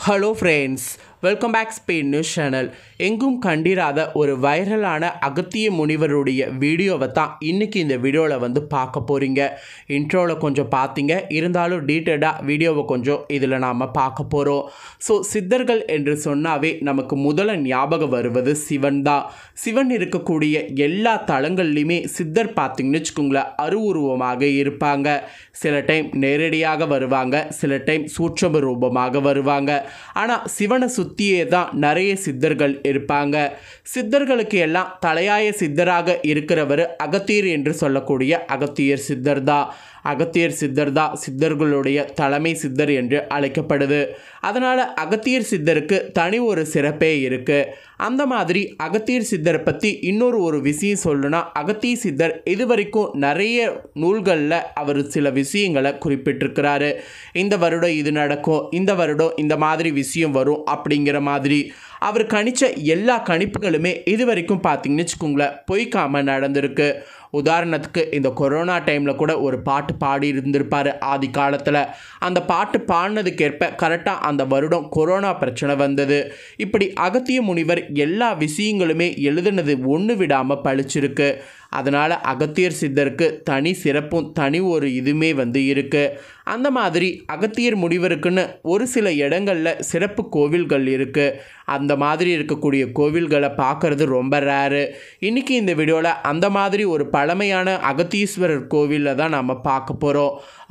Hello friends, welcome back Spain News Channel. எங்கும் கண்டிராத ஒரு வைரலான அகத்திய முனிவருடைய வீடியோவை தான் இன்னைக்கு இந்த வீடியோவில் வந்து பார்க்க போகிறீங்க. இன்ட்ரோவில் கொஞ்சம் பார்த்தீங்க, இருந்தாலும் டீட்டெயிலாக வீடியோவை கொஞ்சம் இதில் நாம் பார்க்க போகிறோம். ஸோ சித்தர்கள் என்று சொன்னாவே நமக்கு முதல்ல ஞாபகம் வருவது சிவன் தான். சிவன் இருக்கக்கூடிய எல்லா தலங்கள்லையுமே சித்தர் பார்த்திங்கன்னு வச்சுக்கோங்களேன், அருவுருவமாக இருப்பாங்க. சில டைம் நேரடியாக வருவாங்க, சில டைம் சூட்சம ரூபமாக வருவாங்க. ஆனால் சிவனை சுற்றியே தான் நிறைய சித்தர்கள் இருப்பாங்க. சித்தர்களுக்கு எல்லாம் தலையாய சித்தராக இருக்கிறவர் அகத்தியர் என்று சொல்லக்கூடிய அகத்தியர் சித்தர் தான். அகத்தியர் சித்தர் தான் சித்தர்களுடைய தலைமை சித்தர் என்று அழைக்கப்படுது. அதனால் அகத்தியர் சித்தருக்கு தனி ஒரு சிறப்பே இருக்குது. அந்த மாதிரி அகத்தியர் சித்தரை பற்றி ஒரு விஷயம் சொல்லணும்னா, அகத்திய சித்தர் இதுவரைக்கும் நிறைய நூல்களில் அவர் சில விஷயங்களை குறிப்பிட்டிருக்கிறாரு. இந்த வருடம் இது நடக்கும், இந்த வருடம் இந்த மாதிரி விஷயம் வரும் அப்படிங்கிற மாதிரி அவர் கணிச்ச எல்லா கணிப்புகளுமே இது வரைக்கும் பார்த்திங்கன்னு வச்சுக்கோங்களேன் பொய்க்காமல் நடந்திருக்கு. உதாரணத்துக்கு இந்த கொரோனா டைமில் கூட ஒரு பாட்டு பாடி இருந்திருப்பார் ஆதி காலத்தில். அந்த பாட்டு பாடினதுக்கேற்ப கரெக்டாக அந்த வருடம் கொரோனா பிரச்சனை வந்தது. இப்படி அகத்திய முனிவர் எல்லா விஷயங்களுமே எழுதுனது ஒன்று விடாமல் பழிச்சிருக்கு. அதனால் அகத்தியர் சித்தருக்கு தனி சிறப்பும் தனி ஒரு இதுவுமே வந்து இருக்குது. அந்த மாதிரி அகத்தியர் முனிவருக்குன்னு ஒரு சில இடங்களில் சிறப்பு கோவில்கள் இருக்குது. அந்த மாதிரி இருக்கக்கூடிய கோவில்களை பார்க்குறது ரொம்ப ரேரு. இன்றைக்கி இந்த வீடியோவில் அந்த மாதிரி ஒரு பழமையான அகத்தீஸ்வரர் கோவிலில் தான் நம்ம பார்க்க போகிறோம்.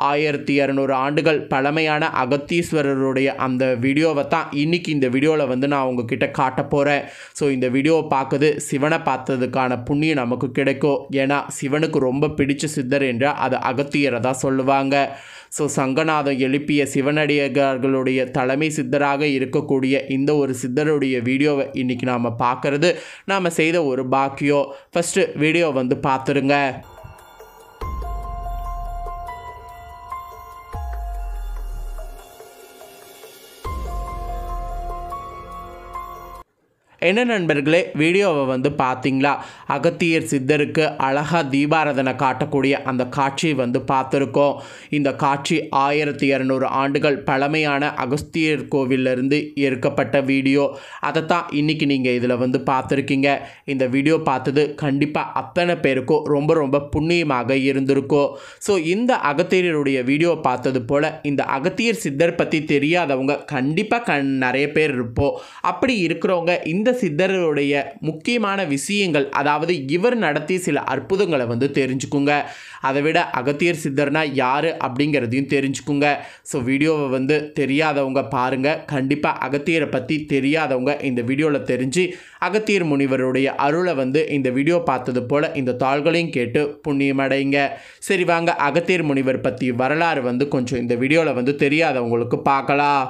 1200 ஆண்டுகள் பழமையான அகத்தீஸ்வரருடைய அந்த வீடியோவை தான் இன்றைக்கி இந்த வீடியோவில் வந்து நான் உங்ககிட்ட காட்ட போகிறேன். ஸோ இந்த வீடியோவை பார்க்குது சிவனை பார்த்ததுக்கான புண்ணியம் நமக்கு கிடைக்கும். ஏன்னா சிவனுக்கு ரொம்ப பிடிச்ச சித்தர் என்றால் அது அகத்தியரை தான் சொல்லுவாங்க. ஸோ சங்கநாதம் எழுப்பிய சிவனடியார்களுடைய தலைமை சித்தராக இருக்கக்கூடிய இந்த ஒரு சித்தருடைய வீடியோவை இன்றைக்கி நாம் பார்க்குறது நாம் செய்த ஒரு பாக்கியம். ஃபஸ்ட்டு வீடியோ வந்து பார்த்துருங்க. என்ன நண்பர்களே, வீடியோவை வந்து பார்த்தீங்களா? அகத்தியர் சித்தருக்கு அழகாக தீபாராதனை காட்டக்கூடிய அந்த காட்சியை வந்து பார்த்துருக்கோம். இந்த காட்சி 1200 ஆண்டுகள் பழமையான அகஸ்தியர் கோவிலிருந்து எடுக்கப்பட்ட வீடியோ. அதைத்தான் இன்றைக்கி நீங்கள் இதில் வந்து பார்த்துருக்கீங்க. இந்த வீடியோ பார்த்தது கண்டிப்பாக அத்தனை பேருக்கும் ரொம்ப ரொம்ப புண்ணியமாக இருந்திருக்கும். ஸோ இந்த அகத்தியருடைய வீடியோ பார்த்தது போல் இந்த அகத்தியர் சித்தர் பற்றி தெரியாதவங்க கண்டிப்பாக நிறைய பேர் இருப்போம். அப்படி இருக்கிறவங்க இந்த சித்தருடைய முக்கியமான விஷயங்கள், அதாவது இவர் நடத்தி சில அற்புதங்களை வந்து தெரிஞ்சுக்குங்க. அதை விட அகத்தியர் சித்தர்னா யார் அப்படிங்கிறதையும் தெரிஞ்சுக்குங்க. ஸோ வீடியோவை வந்து தெரியாதவங்க பாருங்கள். கண்டிப்பாக அகத்தியரை பற்றி தெரியாதவங்க இந்த வீடியோவில் தெரிஞ்சு அகத்தியர் முனிவருடைய அருளை வந்து இந்த வீடியோ பார்த்தது போல் இந்த தாள்களையும் கேட்டு புண்ணியமடைங்க. சரி வாங்க, அகத்தியர் முனிவர் பற்றி வரலாறு வந்து கொஞ்சம் இந்த வீடியோவில் வந்து தெரியாதவங்களுக்கு பார்க்கலாம்.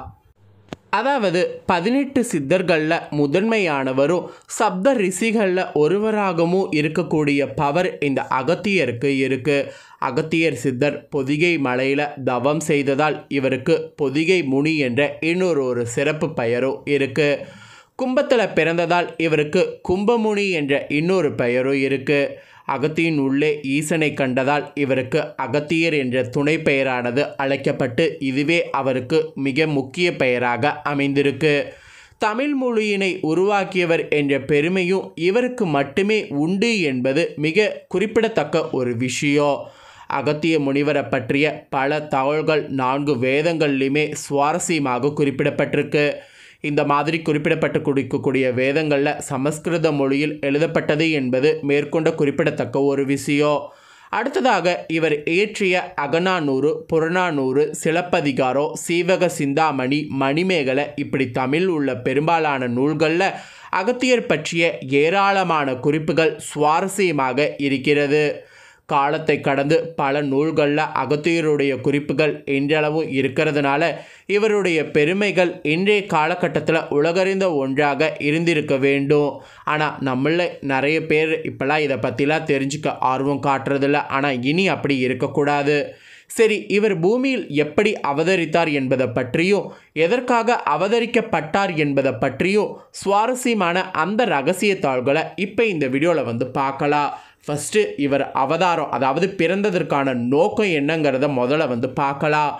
அதாவது 18 சித்தர்களில் முதன்மையானவரும் சப்த ரிஷிகளில் ஒருவராகவும் இருக்கக்கூடிய பவர் இந்த அகத்தியருக்கு இருக்குது. அகத்தியர் சித்தர் பொதிகை மலையில் தவம் செய்ததால் இவருக்கு பொதிகை முனி என்ற இன்னொரு சிறப்பு பெயரும் இருக்குது. கும்பத்தில் பிறந்ததால் இவருக்கு கும்பமுனி என்ற இன்னொரு பெயரும் இருக்குது. அகத்தியின் உள்ளே ஈசனை கண்டதால் இவருக்கு அகத்தியர் என்ற துணை பெயரானது அழைக்கப்பட்டு இதுவே அவருக்கு மிக முக்கிய பெயராக அமைந்திருக்கு. தமிழ் மொழியினை உருவாக்கியவர் என்ற பெருமையும் இவருக்கு மட்டுமே உண்டு என்பது மிக குறிப்பிடத்தக்க ஒரு விஷயம். அகத்திய முனிவரை பற்றிய பல தகவல்கள் 4 வேதங்கள்லையுமே சுவாரஸ்யமாக குறிப்பிடப்பட்டிருக்கு. இந்த மாதிரி குறிப்பிடப்பட்டு கொடுக்கக்கூடிய வேதங்களில் சமஸ்கிருத மொழியில் எழுதப்பட்டது என்பது மேற்கொண்ட குறிப்பிடத்தக்க ஒரு விஷயம். அடுத்ததாக இவர் இயற்றிய அகநானூறு, புறநானூறு, சிலப்பதிகாரம், சீவக சிந்தாமணி, மணிமேகலை இப்படி தமிழ் உள்ள பெரும்பாலான நூல்களில் அகத்தியர் பற்றிய ஏராளமான குறிப்புகள் சுவாரஸ்யமாக இருக்கிறது. காலத்தை கடந்து பல நூல்களில் அகத்தியருடைய குறிப்புகள் இன்றளவும் இருக்கிறதுனால இவருடைய பெருமைகள் இன்றைய காலகட்டத்தில் உலகறிந்த ஒன்றாக இருந்திருக்க வேண்டும். ஆனால் நம்மள நிறைய பேர் இப்போல்லாம் இதை பற்றிலாம் தெரிஞ்சுக்க ஆர்வம் காட்டுறதில்ல. ஆனால் இனி அப்படி இருக்கக்கூடாது. சரி, இவர் பூமியில் எப்படி அவதரித்தார் என்பதை பற்றியும் எதற்காக அவதரிக்கப்பட்டார் என்பதை பற்றியும் சுவாரஸ்யமான அந்த ரகசிய தாள்களை இப்போ இந்த வீடியோவில் வந்து பார்க்கலாம். ஃபஸ்ட்டு இவர் அவதாரம், அதாவது பிறந்ததற்கான நோக்கம் என்னங்கிறத முதல்ல வந்து பார்க்கலாம்.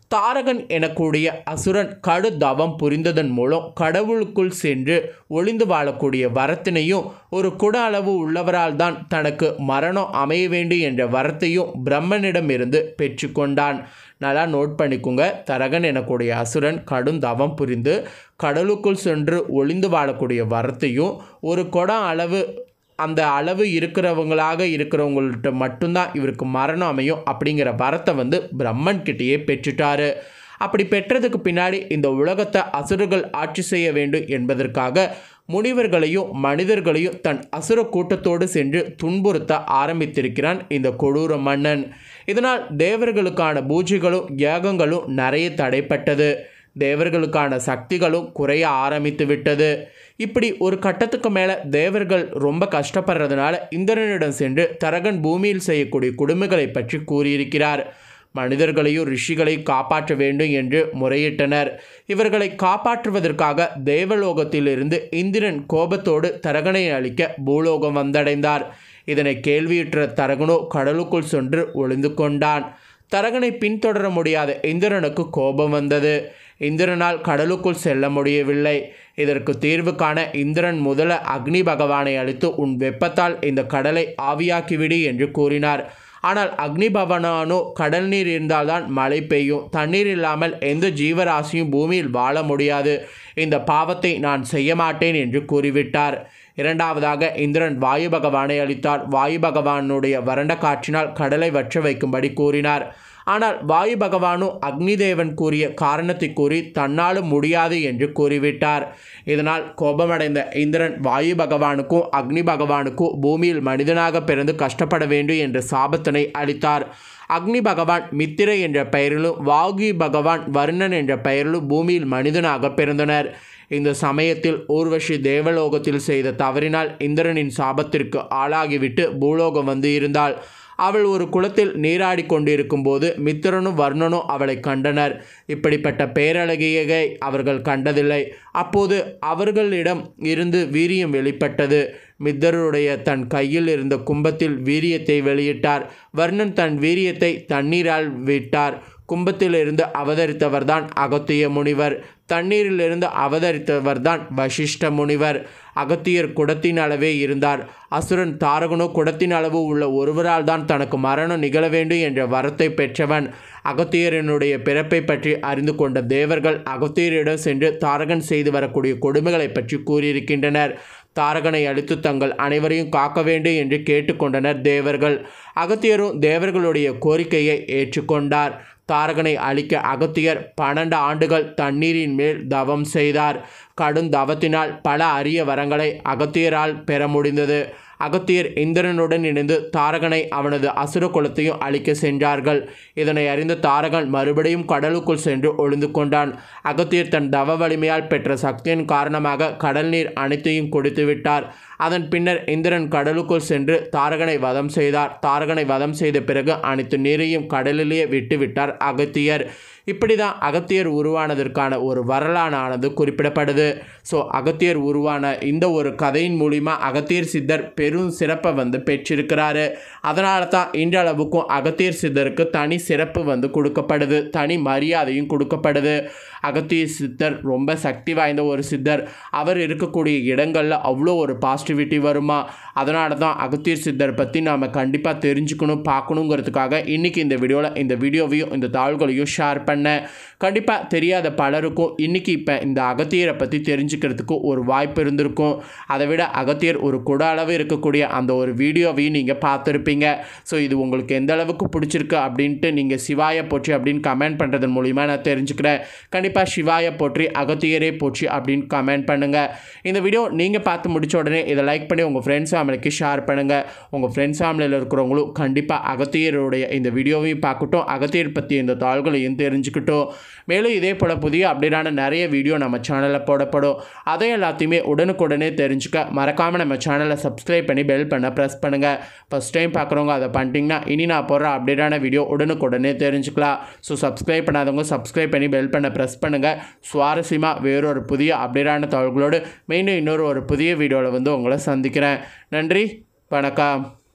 தாரகன் எனக்கூடிய அசுரன் கடு தவம் புரிந்ததன் மூலம் கடவுளுக்குள் சென்று ஒளிந்து வாழக்கூடிய வரத்தினையும் ஒரு குட அளவு உள்ளவரால் தான் தனக்கு மரணம் அமைய வேண்டும் என்ற வரத்தையும் பிரம்மனிடமிருந்து பெற்றுக்கொண்டான். நல்லா நோட் பண்ணிக்கோங்க. தரகன் எனக்கூடிய அசுரன் கடும் தவம் புரிந்து கடலுக்குள் சென்று ஒளிந்து வாழக்கூடிய வரத்தையும் ஒரு குடம் அளவு அந்த அளவு இருக்கிறவங்கள்ட்ட மட்டும்தான் இவருக்கு மரணம் அமையும் அப்படிங்கிற வரத்தை பிரம்மன்கிட்டேயே பெற்றுட்டாரு. அப்படி பெற்றதுக்கு பின்னாடி இந்த உலகத்தை அசுரர்கள் ஆட்சி செய்ய வேண்டும் என்பதற்காக முனிவர்களையும் மனிதர்களையும் தன் அசுர கூட்டத்தோடு சென்று துன்புறுத்த ஆரம்பித்திருக்கிறான் இந்த கொடூர மன்னன். இதனால் தேவர்களுக்கான பூஜைகளும் யாகங்களும் நிறைய தடைப்பட்டது. தேவர்களுக்கான சக்திகளும் குறைய ஆரம்பித்து விட்டது. இப்படி ஒரு கட்டத்துக்கு மேலே தேவர்கள் ரொம்ப கஷ்டப்படுறதுனால இந்திரனிடம் சென்று தரகன் பூமியில் செய்யக்கூடிய கொடுமைகளை பற்றி கூறியிருக்கிறார். மனிதர்களையும் ரிஷிகளையும் காப்பாற்ற வேண்டும் என்று முறையிட்டனர். இவர்களை காப்பாற்றுவதற்காக தேவலோகத்திலிருந்து இந்திரன் கோபத்தோடு தரகனை அழிக்க பூலோகம் வந்தடைந்தார். இதனை கேள்வியுற்ற தரகனோ கடலுக்குள் சென்று ஒளிந்து கொண்டான். தரகனை பின்தொடர முடியாத இந்திரனுக்கு கோபம் வந்தது. இந்திரனால் கடலுக்குள் செல்ல முடியவில்லை. இதற்கு தீர்வு காண இந்திரன் முதல அக்னி பகவானை அழைத்து உன் வெப்பத்தால் இந்த கடலை ஆவியாக்கிவிடு என்று கூறினார். ஆனால் அக்னி பகவானோ கடல் நீர் இருந்தால்தான் மழை பெய்யும், தண்ணீர் இல்லாமல் எந்த ஜீவராசியும் பூமியில் வாழ முடியாது, இந்த பாவத்தை நான் செய்ய மாட்டேன் என்று கூறிவிட்டார். இரண்டாவதாக இந்திரன் வாயு பகவானை அளித்தார். வாயு பகவானுடைய வறண்ட காற்றினால் கடலை வற்ற வைக்கும்படி கூறினார். ஆனால் வாயு பகவானும் அக்னி தேவன் கூறிய காரணத்தை கூறி தன்னாலும் முடியாது என்று கூறிவிட்டார். இதனால் கோபமடைந்த இந்திரன் வாயு பகவானுக்கும் அக்னி பகவானுக்கும் பூமியில் மனிதனாக பிறந்து கஷ்டப்பட வேண்டும் என்ற சாபத்தினை அளித்தார். அக்னி பகவான் மித்திரை என்ற பெயரிலும் வாயு பகவான் வருணன் என்ற பெயரிலும் பூமியில் மனிதனாக பிறந்தனர். இந்த சமயத்தில் ஊர்வஷி தேவலோகத்தில் செய்த தவறினால் இந்திரனின் சாபத்திற்கு ஆளாகிவிட்டு பூலோகம் வந்து இருந்தாள். அவள் ஒரு குளத்தில் நீராடி கொண்டிருக்கும் போது மித்திரனும் வர்ணனும் அவளை கண்டனர். இப்படிப்பட்ட பேரழகியை அவர்கள் கண்டதில்லை. அப்போது அவர்களிடம் இருந்து வீரியம் வெளிப்பட்டது. மித்திரருடைய தன் கையில் இருந்த கும்பத்தில் வீரியத்தை வெளியிட்டார். வர்ணன் தன் வீரியத்தை தண்ணீரால் விட்டார். கும்பத்திலிருந்து அவதரித்தவர்தான் அகத்திய முனிவர். தண்ணீரிலிருந்து அவதரித்தவர்தான் வசிஷ்ட முனிவர். அகத்தியர் குடத்தின் அளவே இருந்தார். அசுரன் தாரகனோ குடத்தின் அளவு உள்ள ஒருவரால் தான் தனக்கு மரணம் நிகழ வேண்டும் என்ற வரத்தை பெற்றவன். அகத்தியரனுடைய பிறப்பை பற்றி அறிந்து கொண்ட தேவர்கள் அகத்தியரிடம் சென்று தாரகன் செய்து வரக்கூடிய கொடுமைகளை பற்றி கூறியிருக்கின்றனர். தாரகனை அழித்து தங்கள் அனைவரையும் காக்க வேண்டும் என்று கேட்டுக்கொண்டனர் தேவர்கள். அகத்தியரும் தேவர்களுடைய கோரிக்கையை ஏற்றுக்கொண்டார். தாரகனை அழிக்க அகத்தியர் 12 ஆண்டுகள் தண்ணீரின் மேல் தவம் செய்தார். கடும் தவத்தினால் பல அரிய வரங்களை அகத்தியரால் பெற முடிந்தது. அகத்தியர் இந்திரனுடன் இணைந்து தாரகனை அவனது அசுர குலத்தையும் அழிக்க சென்றார்கள். இதனை அறிந்த தாரகன் மறுபடியும் கடலுக்குள் சென்று ஒளிந்து கொண்டான். அகத்தியர் தன் தவ வலிமையால் பெற்ற சக்தியின் காரணமாக கடல் நீர் அனைத்தையும் குடித்து விட்டார். அதன் பின்னர் இந்திரன் கடலுக்குள் சென்று தாரகனை வதம் செய்தார். தாரகனை வதம் செய்த பிறகு அனைத்து நீரையும் கடலிலேயே விட்டுவிட்டார் அகத்தியர். இப்படி தான் அகத்தியர் உருவானதற்கான ஒரு வரலாறானது குறிப்பிடப்படுது. ஸோ அகத்தியர் உருவான இந்த ஒரு கதையின் மூலிமா அகத்தியர் சித்தர் பெரும் சிறப்பை பெற்றிருக்கிறாரு. அதனால தான் இன்றளவுக்கும் அகத்தியர் சித்தருக்கு தனி சிறப்பு கொடுக்கப்படுது, தனி மரியாதையும் கொடுக்கப்படுது. அகத்தியர் சித்தர் ரொம்ப சக்தி வாய்ந்த ஒரு சித்தர். அவர் இருக்கக்கூடிய இடங்களில் அவ்வளோ ஒரு பாசிட்டிவிட்டி வருமா. அதனால தான் அகத்தியர் சித்தர் பற்றி நாம் கண்டிப்பாக தெரிஞ்சுக்கணும், பார்க்கணுங்கிறதுக்காக இன்றைக்கி இந்த வீடியோவில் இந்த வீடியோவையும் இந்த தாள்களையும் ஷேர் பண்ணேன். கண்டிப்பாக தெரியாத பலருக்கும் இன்றைக்கி இப்போ இந்த அகத்தியரை பற்றி தெரிஞ்சுக்கிறதுக்கு ஒரு வாய்ப்பு இருந்திருக்கும். அதை விட அகத்தியர் ஒரு குட அளவு இருக்கக்கூடிய அந்த ஒரு வீடியோவையும் நீங்கள் பார்த்துருப்பீங்க. ஸோ இது உங்களுக்கு எந்த அளவுக்கு பிடிச்சிருக்கு அப்படின்ட்டு நீங்கள் சிவாய போற்றி அப்படின்னு கமெண்ட் பண்ணுறதன் மூலிமா நான் தெரிஞ்சுக்கிறேன். கண்டிப்பாக சிவாய போற்றி அகத்தியரே போற்றி அப்படின்னு கமெண்ட் பண்ணுங்கள். இந்த வீடியோ நீங்கள் பார்த்து முடிச்ச உடனே இதை லைக் பண்ணி உங்கள் ஃப்ரெண்ட்ஸ் ஃபேமிலிக்கு ஷேர் பண்ணுங்கள். உங்கள் ஃப்ரெண்ட்ஸ் ஃபேமிலியில் இருக்கிறவங்களும் கண்டிப்பாக அகத்தியருடைய இந்த வீடியோவையும் பார்க்கட்டும், அகத்தியர் பற்றி இந்த தாள்களையும் தெரிஞ்சுக்கிட்டோம். மேலும் இதே போல் புதிய அப்டேட்டான நிறைய வீடியோ நம்ம சேனலில் போடப்படும். அதை எல்லாத்தையுமே உடனுக்குடனே தெரிஞ்சுக்க மறக்காமல் நம்ம சேனலை சப்ஸ்கிரைப் பண்ணி பெல் பண்ண ப்ரெஸ் பண்ணுங்கள். ஃபஸ்ட் டைம் பார்க்குறவங்க அதை பண்ணிட்டீங்கன்னா இனி நான் போடுற அப்டேட்டான வீடியோ உடனுக்குடனே தெரிஞ்சுக்கலாம். ஸோ சப்ஸ்கிரைப் பண்ணாதவங்க சப்ஸ்கிரைப் பண்ணி பெல் பண்ண ப்ரெஸ் பண்ணுங்கள். சுவாரஸ்யமாக வேறொரு புதிய அப்டேட்டான தகவல்களோடு மீண்டும் இன்னொரு புதிய வீடியோவில் உங்களை சந்திக்கிறேன். நன்றி, வணக்கம்.